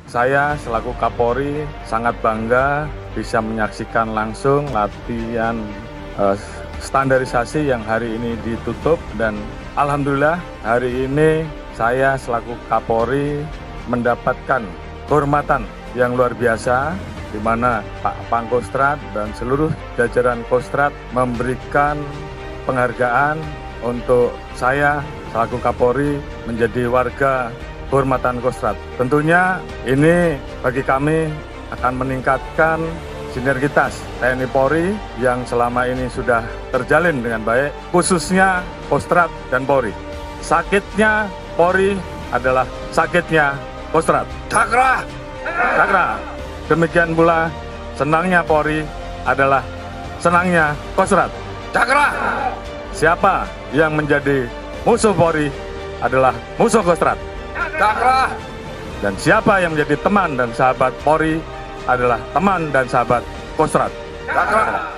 Saya selaku Kapolri sangat bangga bisa menyaksikan langsung latihan standarisasi yang hari ini ditutup, dan alhamdulillah hari ini saya selaku Kapolri mendapatkan kehormatan yang luar biasa, di mana Pak Pangkostrat dan seluruh jajaran Kostrat memberikan penghargaan untuk saya selaku Kapolri menjadi warga kehormatan Kostrat. Tentunya ini bagi kami akan meningkatkan sinergitas TNI Polri yang selama ini sudah terjalin dengan baik, khususnya Kostrat dan Polri. Sakitnya Polri adalah sakitnya Kostrat. Cakra! Cakra! Demikian pula senangnya Polri adalah senangnya Kostrat. Cakra! Siapa yang menjadi musuh Polri adalah musuh Kostrat. Cakra! Dan siapa yang menjadi teman dan sahabat Polri adalah teman dan sahabat Kostrat. Cakra!